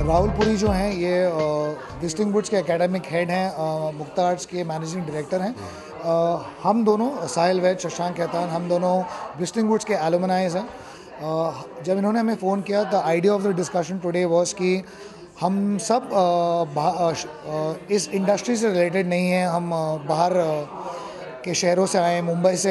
राहुलपुरी जो हैं ये विस्टिंग वुड्स के एकेडमिक हेड हैं, मुक्ता आर्ट्स के मैनेजिंग डायरेक्टर हैं। हम दोनों साहिल वैद, शशांक खेतान, हम दोनों विस्टिंग वुड्स के एलुमनाइज हैं। जब इन्होंने हमें फ़ोन किया, the idea of the discussion today was कि हम सब इस इंडस्ट्री से रिलेटेड नहीं हैं। हम बाहर के शहरों से आए हैं,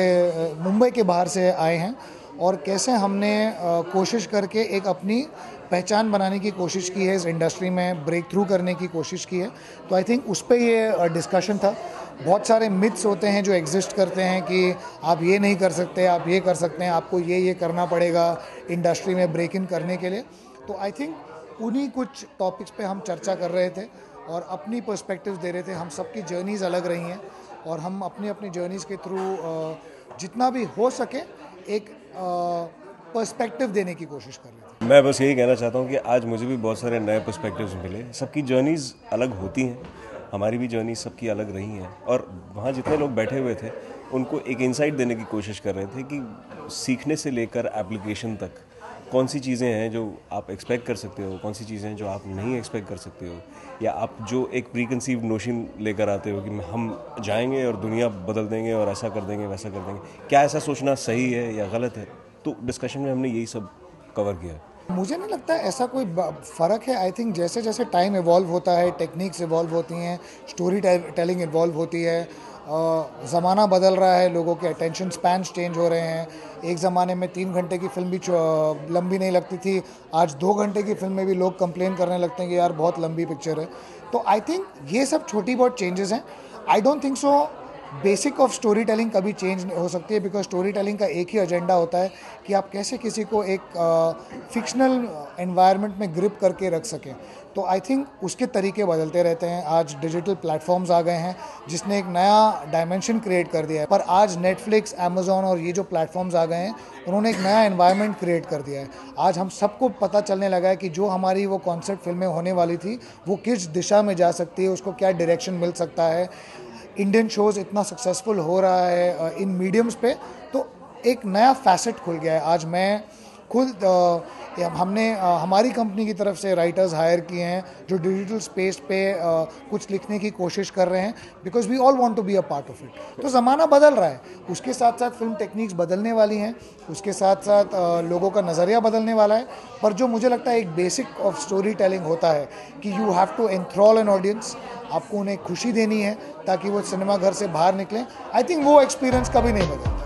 मुंबई के बाहर से आए हैं, और कैसे हमने कोशिश करके एक अपनी पहचान बनाने की कोशिश की है, इस इंडस्ट्री में ब्रेक थ्रू करने की कोशिश की है। तो आई थिंक उस पर ये डिस्कशन था। बहुत सारे मिथ्स होते हैं जो एग्जिस्ट करते हैं कि आप ये नहीं कर सकते, आप ये कर सकते हैं, आपको ये करना पड़ेगा इंडस्ट्री में ब्रेक इन करने के लिए। तो आई थिंक उन्हीं कुछ टॉपिक्स पे हम चर्चा कर रहे थे और अपनी पर्सपेक्टिव्स दे रहे थे। हम सबकी जर्नीज़ अलग रही हैं और हम अपनी अपनी जर्नीज़ के थ्रू जितना भी हो सके एक पर्सपेक्टिव देने की कोशिश कर रहे थे। मैं बस यही कहना चाहता हूँ कि आज मुझे भी बहुत सारे नए पर्सपेक्टिव्स मिले। सबकी जर्नीज़ अलग होती हैं, हमारी भी जर्नी सबकी अलग रही हैं, और वहाँ जितने लोग बैठे हुए थे उनको एक इंसाइट देने की कोशिश कर रहे थे कि सीखने से लेकर एप्लीकेशन तक कौन सी चीज़ें हैं जो आप एक्सपेक्ट कर सकते हो, कौन सी चीज़ें हैं जो आप नहीं एक्सपेक्ट कर सकते हो, या आप जो एक प्री कंसीव्ड नोशन लेकर आते हो कि हम जाएंगे और दुनिया बदल देंगे और ऐसा कर देंगे वैसा कर देंगे, क्या ऐसा सोचना सही है या गलत है। तो डिस्कशन में हमने यही सब कवर किया है। मुझे नहीं लगता ऐसा कोई फ़र्क है। आई थिंक जैसे जैसे टाइम इवॉल्व होता है, टेक्निक्स इवॉल्व होती हैं, स्टोरी टेलिंग इवॉल्व होती है, ज़माना बदल रहा है, लोगों के अटेंशन स्पैन्स चेंज हो रहे हैं। एक ज़माने में 3 घंटे की फिल्म भी लंबी नहीं लगती थी, आज 2 घंटे की फिल्म में भी लोग कंप्लेन करने लगते हैं कि यार बहुत लंबी पिक्चर है। तो आई थिंक ये सब छोटी बहुत चेंजेस हैं। I don't think so basic of story telling कभी चेंज हो सकती है, बिकॉज स्टोरी टेलिंग का एक ही एजेंडा होता है कि आप कैसे किसी को एक फिक्शनल एनवायरनमेंट में ग्रिप करके रख सकें। तो आई थिंक उसके तरीके बदलते रहते हैं। आज डिजिटल प्लेटफॉर्म्स आ गए हैं जिसने एक नया डायमेंशन क्रिएट कर दिया है, पर आज नेटफ्लिक्स, अमेजोन और ये जो प्लेटफॉर्म्स आ गए हैं उन्होंने एक नया एनवायरनमेंट क्रिएट कर दिया है। आज हम सबको पता चलने लगा है कि जो हमारी वो कॉन्सेप्ट फिल्में होने वाली थी वो किस दिशा में जा सकती है, उसको क्या डायरेक्शन मिल सकता है। इंडियन शोज़ इतना सक्सेसफुल हो रहा है इन मीडियम्स पे, तो एक नया फैसेट खुल गया है। आज मैं खुद हमने हमारी कंपनी की तरफ से राइटर्स हायर किए हैं जो डिजिटल स्पेस पे कुछ लिखने की कोशिश कर रहे हैं, because we all want to be a part of it. तो ज़माना बदल रहा है, उसके साथ साथ फिल्म टेक्निक्स बदलने वाली हैं, उसके साथ साथ लोगों का नज़रिया बदलने वाला है। पर जो मुझे लगता है एक बेसिक ऑफ स्टोरी टेलिंग होता है कि you have to enthrall an audience, आपको उन्हें खुशी देनी है ताकि वो सिनेमा घर से बाहर निकलें। आई थिंक वो एक्सपीरियंस कभी नहीं बदलता।